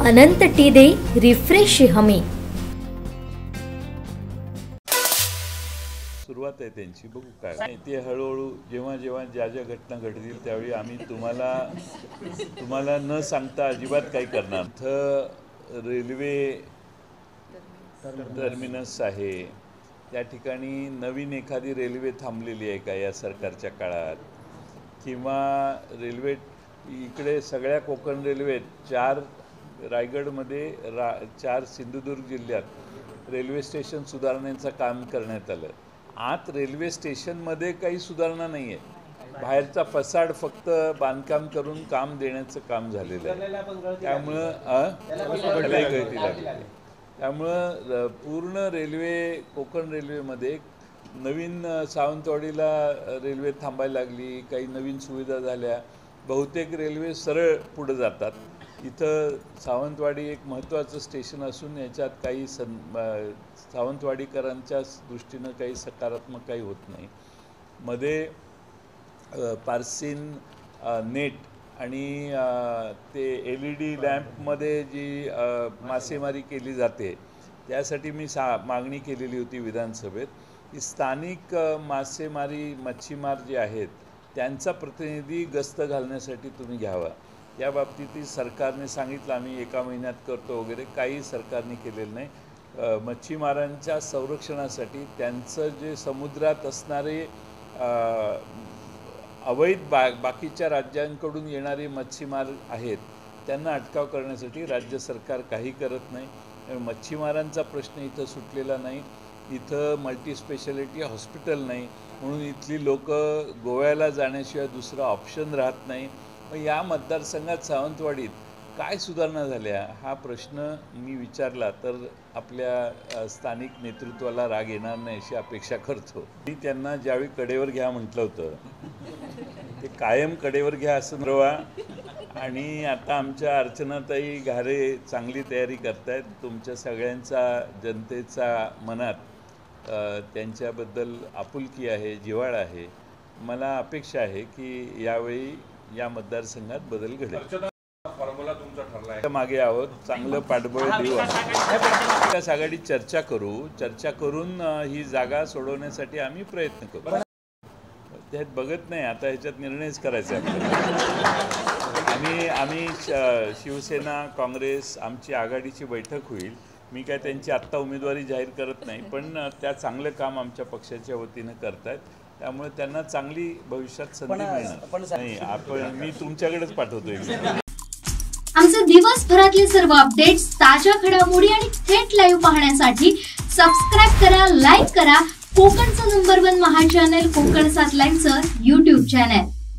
अनंत T दे refresh हमी। सुरुवात आहे त्यांची, बघू काय ते हळूहळू जेव्हा जेव्हा ज्या ज्या घटना घडतील त्यावेळी आम्ही तुम्हाला न सांगता अजिबात काही करणार। रेल्वे टर्मिनस आहे, त्या ठिकाणी नवीन एखादी रेल्वे थांबलेली आहे का या सरकारच्या काळात, किंवा रेल्वे इकडे सगळ्या कोकण रेल्वेत 4 रायगडमध्ये 4 सिंधुदुर्ग जिल्ह्यात रेल्वे स्टेशन सुधारण्याचं काम करण्यात आलं। आत रेल्वे स्टेशनमध्ये काही सुधारणा नाही आहे, बाहेरचा फसाड फक्त बांधकाम करून काम देण्याचं काम झालेलं आहे। त्यामुळं पूर्ण रेल्वे कोकण रेल्वेमध्ये नवीन सावंतवाडीला रेल्वे थांबायला लागली, काही नवीन सुविधा झाल्या, बहुतेक रेल्वे सरळ पुढे जातात। इथं सावंतवाडी एक महत्त्वाचं स्टेशन असून याच्यात काही सावंतवाडीकरांच्या दृष्टीनं काही सकारात्मक काही होत नाही। मध्ये पारसीन नेट आणि ते LED लॅम्पमध्ये जी मासेमारी केली जाते त्यासाठी मी मागणी केलेली होती विधानसभेत की स्थानिक मासेमारी मच्छीमार जे आहेत त्यांचा प्रतिनिधी गस्त घालण्यासाठी तुम्ही घ्यावा। या बाबतीत सरकारने सांगितलं आम्ही 1 महिन्यात करतो वगैरे, काही सरकारने केलेलं नाही। मच्छीमारांच्या संरक्षणासाठी त्यांचं जे समुद्रात असणारे अवैध बाकीच्या राज्यांकडून येणारे मच्छीमार आहेत त्यांना अटकाव करण्यासाठी राज्य सरकार काही करत नाही। मच्छीमारांचा प्रश्न इथं सुटलेला नाही, इथं मल्टीस्पेशालिटी हॉस्पिटल नाही म्हणून इथली लोक गोव्याला जाण्याशिवाय दुसरा ऑप्शन राहत नाही। मग या मतदारसंघात सावंतवाडीत काय सुधारणा झाल्या हा प्रश्न मी विचारला तर आपल्या स्थानिक नेतृत्वाला राग येणार नाही अशी अपेक्षा करतो। मी त्यांना ज्यावेळी कडेवर घ्या म्हटलं होतं ते कायम कडेवर घ्या असं ठरवा। आणि आता आमच्या अर्चनाताई घारे चांगली तयारी करतायत, तुमच्या सगळ्यांचा जनतेचा मनात त्यांच्याबद्दल आपुलकी आहे, जिव्हाळा आहे। मला अपेक्षा आहे की यावेळी या मतदारसंघात बदल घडेल। मागे आहोत, चांगलं पाठबळ देऊ, विकास आघाडी चर्चा करून ही जागा सोडवण्यासाठी आम्ही प्रयत्न करू। त्यात बघत नाही आता, ह्याच्यात निर्णयच करायचा आहे। आम्ही शिवसेना काँग्रेस आमची आघाडीची बैठक होईल। मी काय त्यांची आत्ता उमेदवारी जाहीर करत नाही, पण त्या चांगलं काम आमच्या पक्षाच्या वतीनं करतायत, त्यामुळे त्यांना चांगली भविष्यात संधी मिळणार। नाही, मी तुमच्याकडेच पाठवतोय। आमचे दिवसभरातले सर्व अपडेट्स, ताज्या घडामोडी आणि थेट लाईव्ह पाहण्यासाठी सबस्क्राइब करा, लाईक करा कोकणचं नंबर 1 महा चॅनल कोकण 7 लाईनचं YouTube चॅनल।